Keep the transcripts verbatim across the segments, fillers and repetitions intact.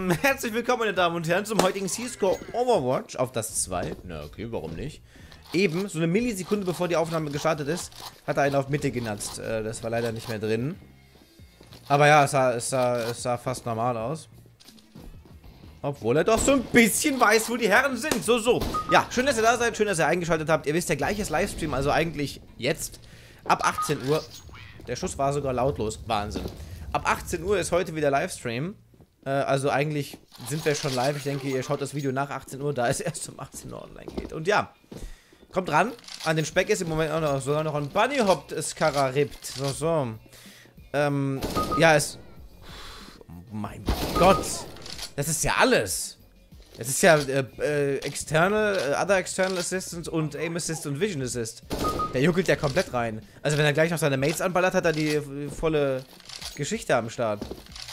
Ähm, herzlich willkommen, meine Damen und Herren, zum heutigen C-Score Overwatch auf das zwei. Na, okay, warum nicht? Eben, so eine Millisekunde bevor die Aufnahme gestartet ist, hat er einen auf Mitte genatzt. Äh, das war leider nicht mehr drin. Aber ja, es sah, es sah, es sah fast normal aus. Obwohl er doch so ein bisschen weiß, wo die Herren sind. So, so. Ja, schön, dass ihr da seid. Schön, dass ihr eingeschaltet habt. Ihr wisst ja, gleiches Livestream, also eigentlich jetzt ab achtzehn Uhr. Der Schuss war sogar lautlos. Wahnsinn. Ab achtzehn Uhr ist heute wieder Livestream. Äh, also eigentlich sind wir schon live. Ich denke, ihr schaut das Video nach achtzehn Uhr, da es erst um achtzehn Uhr online geht. Und ja, kommt ran. An den Speck ist im Moment auch noch sogar noch ein Bunny Hop Skaraript. So, so. Ähm, ja, es... Oh mein Gott. Das ist ja alles. Es ist ja äh, äh, External, äh, Other External Assistance und Aim Assist und Vision Assist. Der juckelt ja komplett rein. Also wenn er gleich noch seine Mates anballert, hat er die äh, volle Geschichte am Start.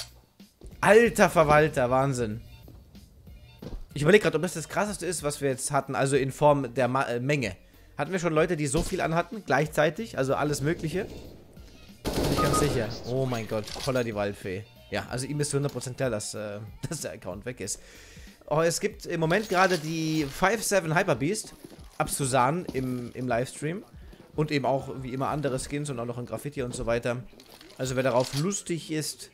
Alter Verwalter, Wahnsinn. Ich überlege gerade, ob das das krasseste ist, was wir jetzt hatten, also in Form der Ma äh, Menge. Hatten wir schon Leute, die so viel anhatten, gleichzeitig, also alles mögliche? Bin ich ganz sicher. Oh mein Gott, Koller die Waldfee. Ja, also ihm ist hundert Prozent klar, dass, äh, dass der Account weg ist. Oh, es gibt im Moment gerade die fünf sieben Hyper Beast ab Susan im, im Livestream. Und eben auch, wie immer, andere Skins und auch noch ein Graffiti und so weiter. Also wer darauf lustig ist...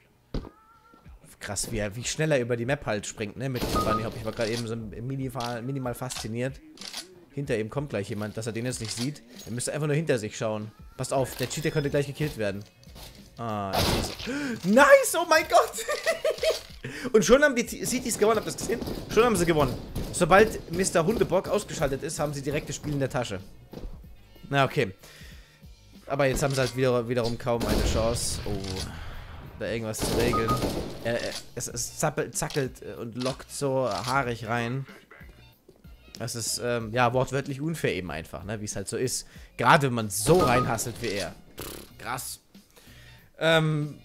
Krass, wie, er, wie schnell er über die Map halt springt, ne? Mit diesem Bunny Hop. Ich war gerade eben so minimal, minimal fasziniert. Hinter ihm kommt gleich jemand, dass er den jetzt nicht sieht. Er müsste einfach nur hinter sich schauen. Passt auf, der Cheater könnte gleich gekillt werden. Ah, nice, oh mein Gott! Und schon haben die Cities gewonnen, habt ihr das gesehen? Schon haben sie gewonnen. Sobald Mister Hundebock ausgeschaltet ist, haben sie direkt das Spiel in der Tasche. Na, okay. Aber jetzt haben sie halt wieder, wiederum kaum eine Chance. Oh, da irgendwas zu regeln. Äh, es, es zappelt, zackelt und lockt so haarig rein. Das ist, ähm, ja, wortwörtlich unfair eben einfach, ne? Wie es halt so ist. Gerade wenn man so reinhasselt wie er. Pff, krass. Ähm,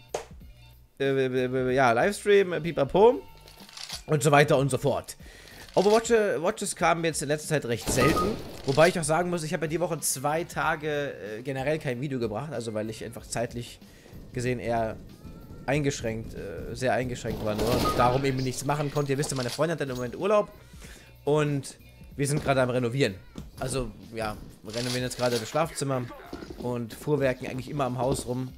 äh, ja, Livestream, pipapo und so weiter und so fort. Overwatches kamen jetzt in letzter Zeit recht selten, wobei ich auch sagen muss, ich habe ja die Woche zwei Tage äh, generell kein Video gebracht, also weil ich einfach zeitlich gesehen eher eingeschränkt, äh, sehr eingeschränkt war nur und darum eben nichts machen konnte. Ihr wisst ja, meine Freundin hat im Moment Urlaub und wir sind gerade am Renovieren. Also, ja, wir renovieren jetzt gerade das Schlafzimmer und fuhrwerken eigentlich immer am Haus rum.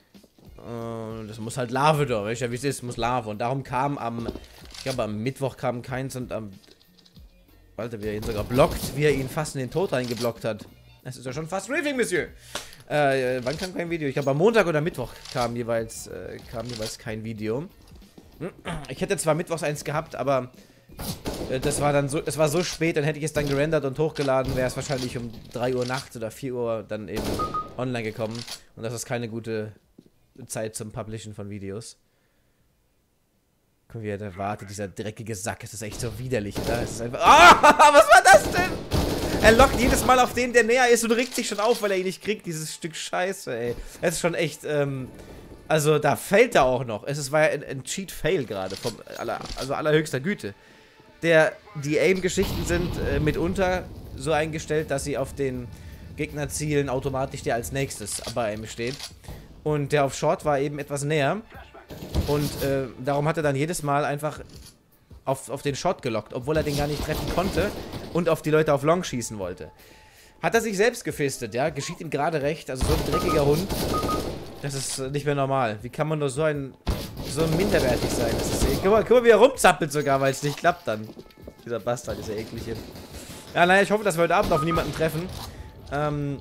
Das muss halt Lave da, weißt du ja, wie es ist, muss Lave. Und darum kam am, ich glaube am Mittwoch kam keins und am, Alter, wie er ihn sogar blockt, wie er ihn fast in den Tod reingeblockt hat. Das ist ja schon fast Riffing, Monsieur. Äh, wann kam kein Video? Ich glaube am Montag oder Mittwoch kam jeweils, äh, kam jeweils kein Video. Ich hätte zwar mittwochs eins gehabt, aber äh, das war dann so, es war so spät, dann hätte ich es dann gerendert und hochgeladen, wäre es wahrscheinlich um drei Uhr nachts oder vier Uhr dann eben online gekommen. Und das ist keine gute Zeit zum Publishen von Videos. Guck mal, wie er da wartet, dieser dreckige Sack. Es ist echt so widerlich, oder? Es ist einfach... Ah, was war das denn? Er lockt jedes Mal auf den, der näher ist und regt sich schon auf, weil er ihn nicht kriegt, dieses Stück Scheiße, ey. Es ist schon echt, ähm... Also, da fällt er auch noch. Es ist, war ja ein, ein Cheat-Fail gerade, vom aller, also allerhöchster Güte. Der, die Aim-Geschichten sind äh, mitunter so eingestellt, dass sie auf den Gegner zielen, automatisch der als nächstes bei Aim steht. Und der auf Short war eben etwas näher. Und äh, darum hat er dann jedes Mal einfach auf, auf den Shot gelockt, obwohl er den gar nicht treffen konnte und auf die Leute auf Long schießen wollte. Hat er sich selbst gefistet, ja? Geschieht ihm gerade recht. Also so ein dreckiger Hund. Das ist nicht mehr normal. Wie kann man nur so ein so minderwertig sein? Das ist, guck, mal, guck mal, wie er rumzappelt sogar, weil es nicht klappt dann. Dieser Bastard, dieser eklige. Ja, naja, ich hoffe, dass wir heute Abend auf niemanden treffen. Ähm...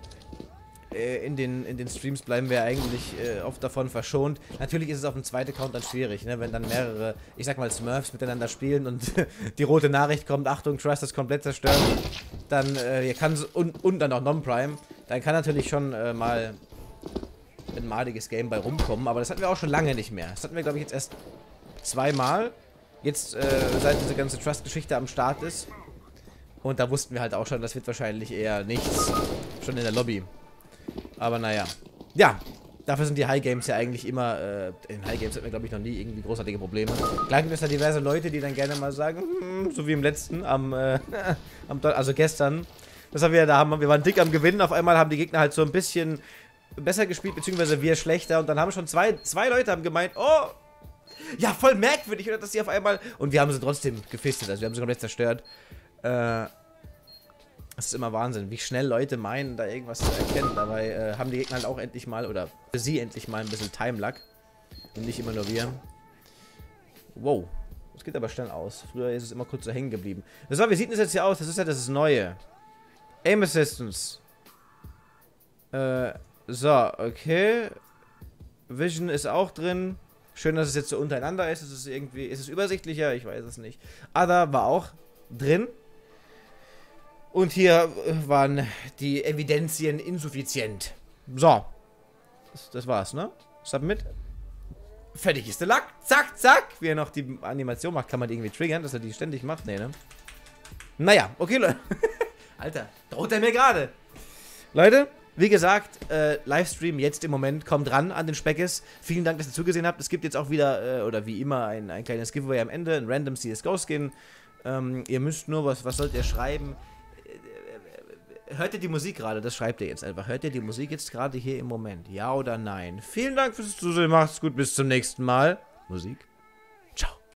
In den, in den Streams bleiben wir eigentlich äh, oft davon verschont. Natürlich ist es auf dem zweiten Account dann schwierig, ne? Wenn dann mehrere, ich sag mal Smurfs miteinander spielen und die rote Nachricht kommt, Achtung, Trust ist komplett zerstört, dann äh, kann und, und dann auch Non-Prime, dann kann natürlich schon äh, mal ein maliges Game bei rumkommen, aber das hatten wir auch schon lange nicht mehr. Das hatten wir, glaube ich, jetzt erst zweimal, jetzt äh, seit diese ganze Trust-Geschichte am Start ist. Und da wussten wir halt auch schon, das wird wahrscheinlich eher nichts, schon in der Lobby. Aber naja. Ja, dafür sind die High Games ja eigentlich immer, äh, in High Games hatten wir, glaube ich, noch nie irgendwie großartige Probleme. Klar gibt es da diverse Leute, die dann gerne mal sagen, hm, so wie im letzten, am, äh, am, also gestern, das haben wir da haben, wir waren dick am Gewinnen, auf einmal haben die Gegner halt so ein bisschen besser gespielt, beziehungsweise wir schlechter und dann haben schon zwei, zwei Leute haben gemeint, oh, Ja, voll merkwürdig, oder? Dass sie auf einmal... Und wir haben sie trotzdem gefistet, also wir haben sie komplett zerstört. Äh... Das ist immer Wahnsinn, wie schnell Leute meinen, da irgendwas zu erkennen. Dabei äh, haben die Gegner halt auch endlich mal, oder für sie endlich mal ein bisschen Time-Luck. Und nicht immer nur wir. Wow. Das geht aber schnell aus. Früher ist es immer kurz so hängen geblieben. So, wie sieht denn das jetzt hier aus? Das ist ja das Neue. Aim Assistance. Äh, so, okay. Vision ist auch drin. Schön, dass es jetzt so untereinander ist. Es ist irgendwie, ist es übersichtlicher? Ich weiß es nicht. Other war auch drin. Und hier waren die Evidenzien insuffizient. So. Das, das war's, ne? Submit. Fertig ist der Lack. Zack, zack. Wie er noch die Animation macht, kann man die irgendwie triggern, dass er die ständig macht. Nee, ne? Naja, okay, Leute. Alter, droht er mir gerade. Leute, wie gesagt, äh, Livestream jetzt im Moment. Kommt ran an den Speckes. Vielen Dank, dass ihr zugesehen habt. Es gibt jetzt auch wieder, äh, oder wie immer, ein, ein kleines Giveaway am Ende. Ein random C S G O-Skin. Ähm, ihr müsst nur, was, was sollt ihr schreiben? Hört ihr die Musik gerade? Das schreibt ihr jetzt einfach. Hört ihr die Musik jetzt gerade hier im Moment? Ja oder nein? Vielen Dank fürs Zusehen. Macht's gut. Bis zum nächsten Mal. Musik.